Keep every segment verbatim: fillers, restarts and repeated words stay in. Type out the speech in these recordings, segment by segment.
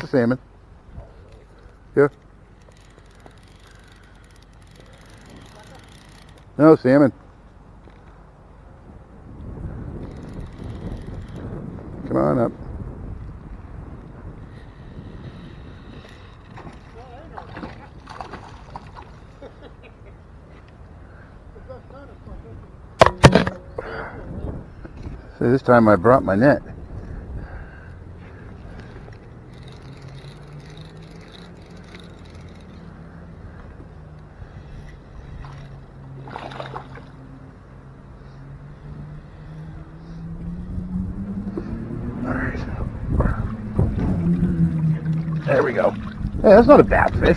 It's a salmon. Yeah. No, salmon. Come on up. So this time I brought my net. Alright. There we go. Hey, that's not a bad fish.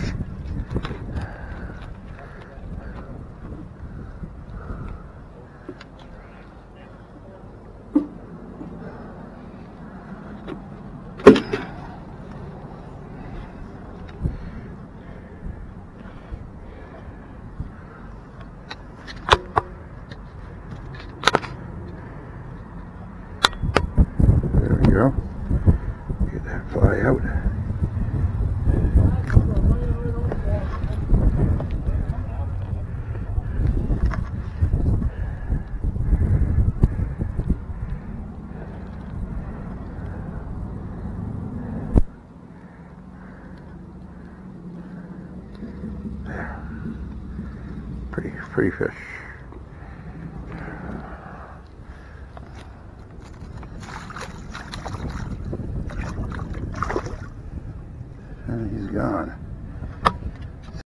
There we go. Get that fly out. There. Pretty, pretty fish.